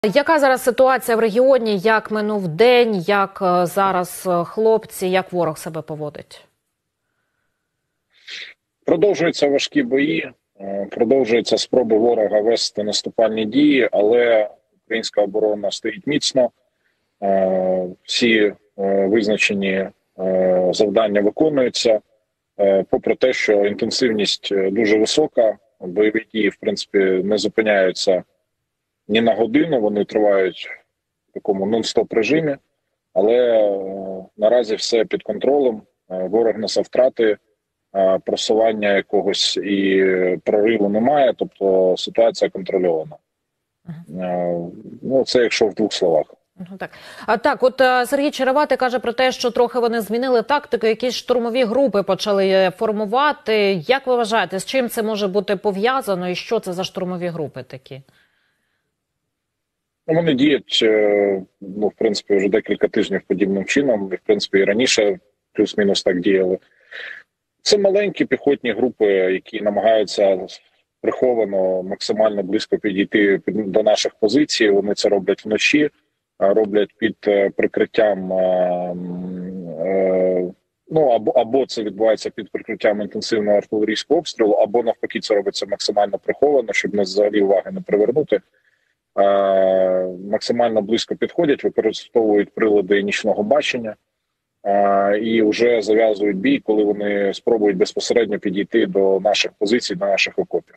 Яка зараз ситуація в регіоні? Як минув день? Як зараз хлопці? Як ворог себе поводить? Продовжуються важкі бої, продовжуються спроби ворога вести наступальні дії, але українська оборона стоїть міцно. Всі визначені завдання виконуються, попри те, що інтенсивність дуже висока, бойові дії, в принципі, не зупиняються ні на годину, вони тривають в такому нон-стоп режимі, але наразі все під контролем, ворог несе втрати, просування якогось і прориву немає, тобто ситуація контрольована. Ну, це якщо в двох словах. Так, от Сергій Череватий каже про те, що трохи вони змінили тактику, якісь штурмові групи почали формувати. Як ви вважаєте, з чим це може бути пов'язано і що це за штурмові групи такі? Вони діють, в принципі, вже декілька тижнів подібним чином, і, в принципі, і раніше плюс-мінус так діяли. Це маленькі піхотні групи, які намагаються приховано, максимально близько підійти до наших позицій. Вони це роблять вночі, роблять під прикриттям, або це відбувається під прикриттям інтенсивного артилерійського обстрілу, або навпаки це робиться максимально приховано, щоб не взагалі уваги не привернути. Максимально близько підходять, використовують прилади нічного бачення і вже зав'язують бій, коли вони спробують безпосередньо підійти до наших позицій, до наших окопів.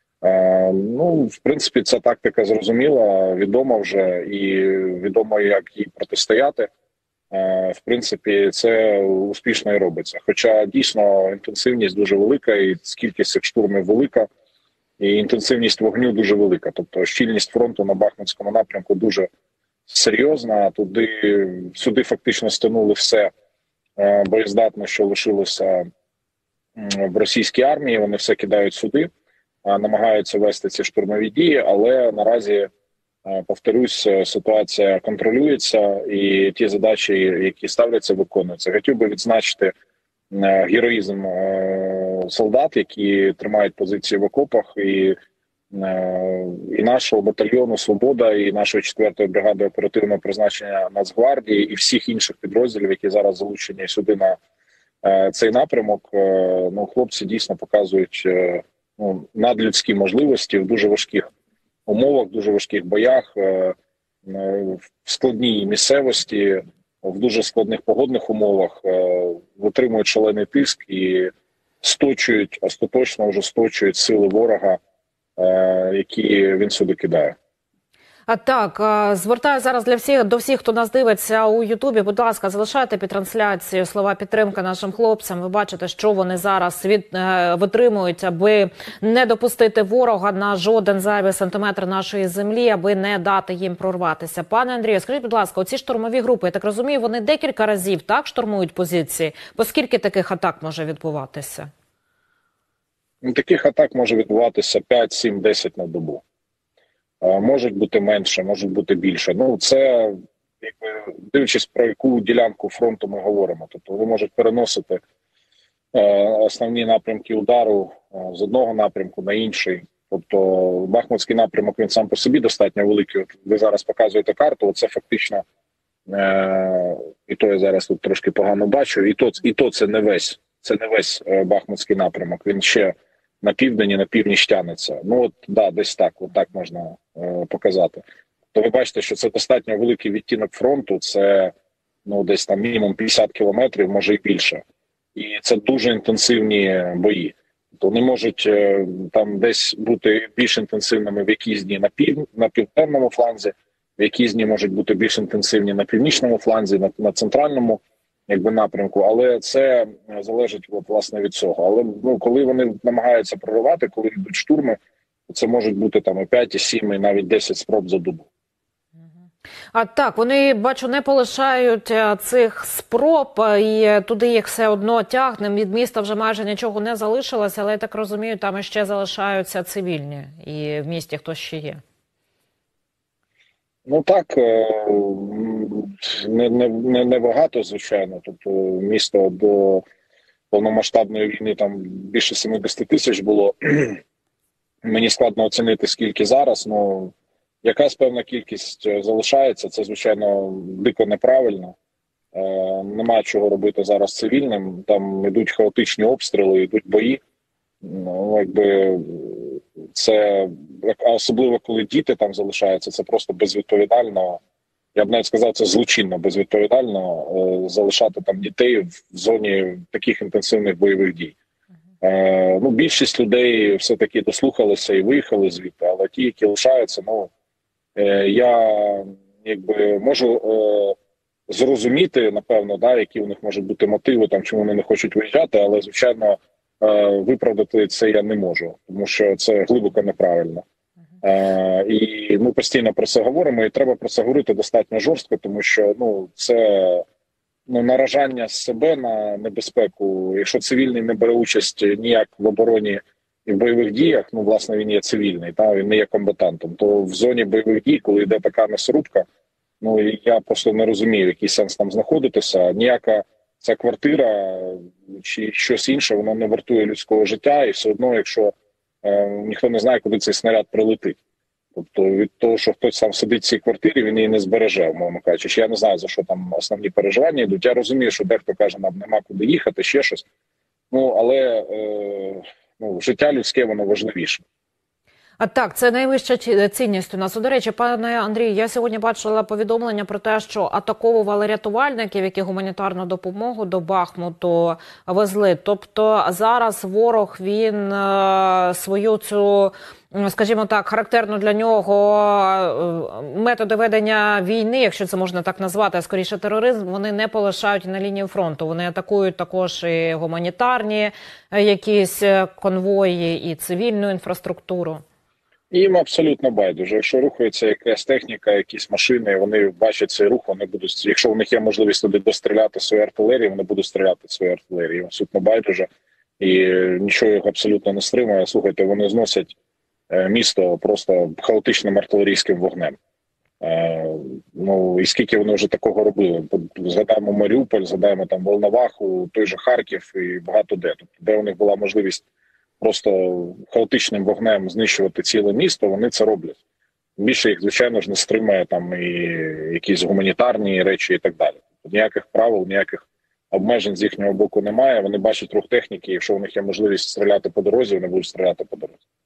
В принципі, ця тактика зрозуміла, відома вже і відомо, як їй протистояти. В принципі, це успішно і робиться. Хоча дійсно інтенсивність дуже велика і кількість цих штурмів велика. І інтенсивність вогню дуже велика. Тобто щільність фронту на Бахмутському напрямку дуже серйозна. Сюди фактично стягнули все боєздатне, що лишилося в російській армії. Вони все кидають сюди, намагаються вести ці штурмові дії, але наразі, повторюсь, ситуація контролюється і ті задачі, які ставляться, виконуються. Хотів би відзначити героїзм солдат, які тримають позиції в окопах, і нашого батальйону «Свобода», і нашої 4-ї бригади оперативного призначення Нацгвардії, і всіх інших підрозділів, які зараз залучені сюди на цей напрямок. Хлопці дійсно показують надлюдські можливості в дуже важких умовах, в дуже важких боях, в складній місцевості, в дуже складних погодних умовах, витримують шалений тиск і остаточно сточують сили ворога, які він сюди кидає. Так, звертаю зараз до всіх, хто нас дивиться у Ютубі, будь ласка, залишайте під трансляцією слова підтримки нашим хлопцям. Ви бачите, що вони зараз витримують, аби не допустити ворога на жоден зайвий сантиметр нашої землі, аби не дати їм прорватися. Пане Андрію, скажіть, будь ласка, оці штурмові групи, я так розумію, вони декілька разів так штурмують позиції? По скільки таких атак може відбуватися? Таких атак може відбуватися 5, 7, 10 на добу. Можуть бути менше, можуть бути більше. Це, дивлячись, про яку ділянку фронту ми говоримо. Тобто вони можуть переносити основні напрямки удару з одного напрямку на інший. Тобто Бахмутський напрямок, він сам по собі достатньо великий. От ви зараз показуєте карту, це фактично, і то я зараз тут трошки погано бачу, і то це не весь Бахмутський напрямок, він ще на південь і на північ тягнеться. Десь так можна показати. То ви бачите, що це достатньо великий відтінок фронту, це десь там мінімум 50 кілометрів, може і більше. І це дуже інтенсивні бої. То вони можуть там десь бути більш інтенсивними в якісь дні на південному фланзі, в якісь дні можуть бути більш інтенсивні на північному фланзі, на центральному напрямку, але це залежить власне від цього. Але коли вони намагаються проривати, коли йдуть штурми, це можуть бути там і 5, і 7, і навіть 10 спроб за добу. Так, вони, бачу, не полишають цих спроб, і туди їх все одно тягне. Від міста вже майже нічого не залишилося, але я так розумію, там ще залишаються цивільні, і в місті хтось ще є. Не багато, звичайно. Тобто місто до повномасштабної війни там більше 70 тисяч було. Мені складно оцінити, скільки зараз, Якась певна кількість залишається, це, звичайно, дико неправильно. Нема чого робити зараз цивільним, там йдуть хаотичні обстріли, йдуть бої. Ну, якби це, а особливо коли діти там залишаються, це просто безвідповідально. Я б навіть сказав, це злочинно безвідповідально залишати там дітей в зоні таких інтенсивних бойових дій. Ну, більшість людей все-таки дослухалися і виїхали звідти, але ті, які лишаються, ну, я якби можу зрозуміти, напевно, да, які у них можуть бути мотиви, там, чому вони не хочуть виїжджати, але, звичайно, виправдати це я не можу, тому що це глибоко неправильно. І ми постійно про це говоримо, і треба про це говорити достатньо жорстко, тому що ну, це наражання себе на небезпеку. Якщо цивільний не бере участь ніяк в обороні і в бойових діях, ну, власне, він є цивільний, він не є комбатантом, то в зоні бойових дій, коли йде така м'ясорубка, ну, я просто не розумію, який сенс там знаходитися. Ніяка ця квартира чи щось інше, воно не вартує людського життя, і все одно, якщо ніхто не знає, куди цей снаряд прилетить. Тобто від того, що хтось сам сидить в цій квартирі, він її не збереже, умовно кажучи. Я не знаю, за що там основні переживання йдуть. Я розумію, що дехто каже, нам нема куди їхати, ще щось. Ну, але життя людське, воно важливіше. А так, це найвища цінність у нас. До речі, пане Андрію, я сьогодні бачила повідомлення про те, що атаковували рятувальників, які гуманітарну допомогу до Бахмуту везли. Тобто зараз ворог, він свою цю, скажімо так, характерну для нього методи ведення війни, якщо це можна так назвати, а скоріше тероризм, вони не полишають на лінію фронту. Вони атакують також і гуманітарні якісь конвої, і цивільну інфраструктуру. Їм абсолютно байдуже. Якщо рухається якась техніка, якісь машини, вони бачать цей рух, вони будуть, якщо в них є можливість туди достріляти свою артилерію, вони будуть стріляти свою артилерію. Їм абсолютно байдуже. І нічого їх абсолютно не стримує. Слухайте, вони зносять місто просто хаотичним артилерійським вогнем. Ну, і скільки вони вже такого робили. Згадаємо Маріуполь, згадаємо там Волноваху, той же Харків і багато де. Тобто, де у них була можливість просто хаотичним вогнем знищувати ціле місто, вони це роблять. Більше їх, звичайно ж, не стримує там і якісь гуманітарні речі і так далі. Ніяких правил, ніяких обмежень з їхнього боку немає. Вони бачать рух техніки, якщо у них є можливість стріляти по дорозі, вони будуть стріляти по дорозі.